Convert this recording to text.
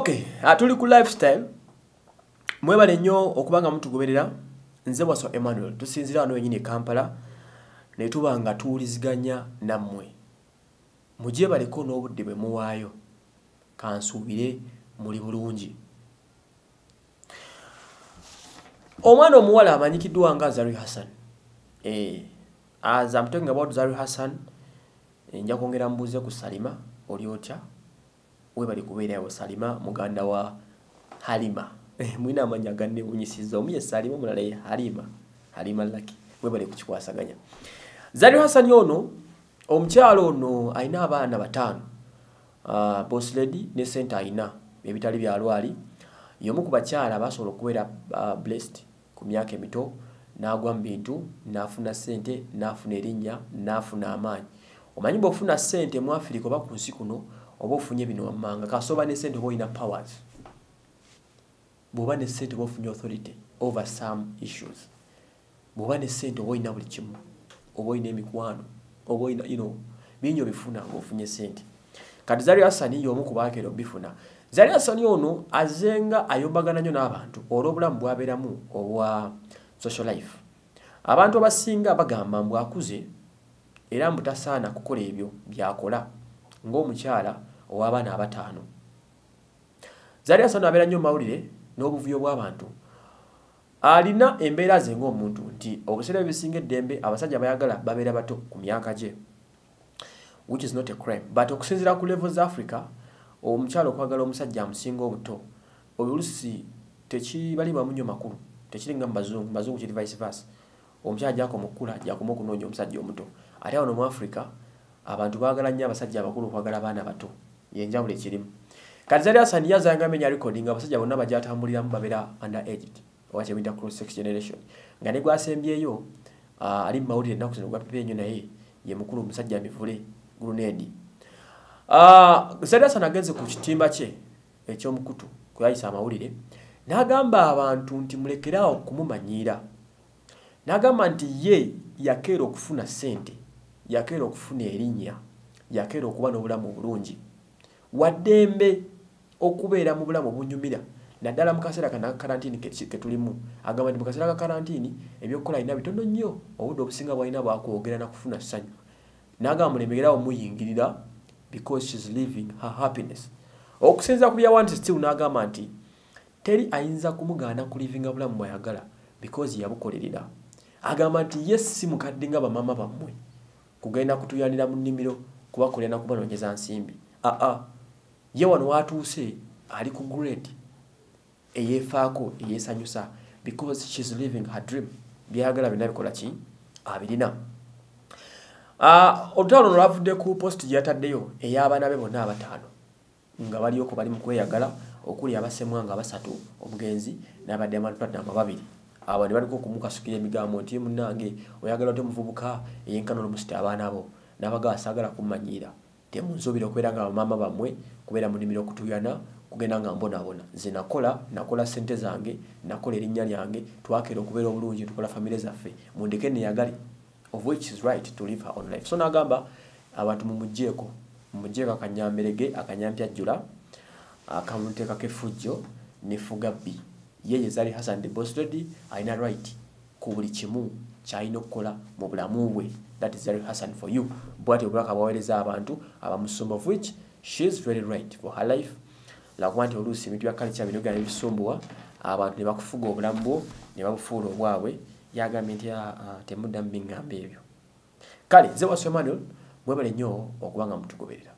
Okay, atuli ku lifestyle mwebale nnyo okubanga mutugoberera. Nze Waso Emmanuel tusinzira wano wenyine Kampala ne tubanga tuwuliziganya nammwe. Mujje baleko n'obudde bwe muwaayo kansuubire muli bulungi. Omwana omuwala amanyikiddwa nga Zari Hassan. As I'm talking about Zari Hassan, nja kwongera mbuuze ku Salima oli otya? Webali kubeerawo Salima muganda wa Halima. Mwina amanya ganne munyisiza omuye Salima omulala ye Halima Lucky. Webali kukikwasaganya. Zari Hassan yono omukyalo ono alina abaana batano. Boss lady ne center alina ebitali bya lwali. Yomu ku bakyala basobola okubeera blessed ku myaka emito n'agwa mu bintu n'afuna ssente n'afuna erinnya n'afuna amaanyi. Omanyi bw'ofuna ssente mu Africa oba ku nsi kuno oba ofunye bino wammanga kasoba ne ssente oba olina powers. Bw'oba ne ssente oba ofunye authority over some issues. Bw'oba ne ssente oba olina buli kimu oba olina emikwano oba olina binyo bifuna ng'ofunye ssente. Kati Zari Hassan y'omu ku baakera bifuna. Zari Hassan ono azenga ayombagana nnyo n'abantu olw'obulamu bw'abeeramu obwa social life. Abantu abasinga bagamba mbu akuze era mbu tasaana kukola ebyo byakola ng'omukyala ow'abaana abataano. Zari Hassan abeera nnyo mawulire n'obuvuyo bw'abantu. Alina embeera ze ng'omuntu nti obuseera ebisinga eddembe abasajja bayagala babeera bato ku myaka gye, which is not a crime. But okusinziira ku levels za Africa, omukyalo okwagala omusajja amusinga obuto oluusi tekibalibwa nnyo makulu, tekiringa mu bazungu kiri vice versa. Omukyala gy'akoma okukula gy'akoma okunoonya omusajja omuto. Ate wano mu Africa abantu baagala nnyo abasajja abakulu okwagala abaana bato, y'enjawulo ekirimu. Kati Zari Hassan yazanga amenya recording abasajja bonna bagyatambuliramu babeera underaged oba kye biyita cross sex generation. Nga ne gwasembyeyo ali mu mawulire ennaku zino gwa pepe nnyo naye ye mukulu omusajja mivule Grenade. Zari Hassan agenze ku kitimba kye eky'omukutu kuyayisa amawulire n'agamba abantu nti mulekerawo kumumanyiira. N'agamba nti ye yakeera okufuna ssente, yakeera okufuna erinnya, yakeera okuba n'obulamu obulungi, waddembe okubeera mu bulamu obunyumira naddala mu kaseera kana karantini ke tulimu. Agamba nti mu kaseera ka karantini ebyokukola alina bitono nnyo, obudde obusinga bw'alina bwakwogera na kufuna ssanyu. N'agamba mulemegerawo muyingirira because she's living her happiness. Okusinza ku byawanti still n'agamba nti teri ayinza kumugaana ku livinga bulamu bw'ayagala because yabukolerera. Agamba nti ye si mukadde nga bamama bammwe kugenda kutuyanira mu nnimiro kubakolera na kubanoonyeza nsimbi. Ye wano watuuse ali ku grade eyeefaako eyeesanyusa because she's living her dream. Byayagala byonna bikola ki? Abirina. Olutalo luno lwavudde ku post gye yataddeyo ey'abaana be bonna abataano nga balioko bali mu kweyagala okuli abasemwanga basatu omugenzi n'aba Diamond Platnumz babiri. Abo ne baliko okumukasukira emigambo nti munnange oyagala ote muvubuka eyenkana n'omusita abaana bo n'abaga asaagala kummanyiira temunsobera okubeera nga bamaama bammwe kubeera mu nnimiro okutuyana kugenda nga mbonabona. Nze nakola ssente zange, nakola erinnya lyange, twakeera okubeera obulungi tukola famire zaffe, mundeke neyagale, of which is right to live her own life. So n'agamba abantu mumugjeeko akanyamberege akanyampyajjula akamuteekako effujjo nefuga bbi. Yeye Zari Hassan the boss lady alina right ku buli kimu kyalina okukola mu bulamu bwe. That is Zari Hassan for you. Bwati obulaka bwaweereza abantu abamusumba, of which she is very right for her life. Lakuba nti oluusi ebintu bya culture bino gana ebisumbuwa abantu ne bakufuga obulamu bwo ne babufuula obwabwe. Yagambye nti temuddamu biŋŋamba ebyo. Kale nze Waso Emmanuel mwebale nnyo okubanga mutugoberera.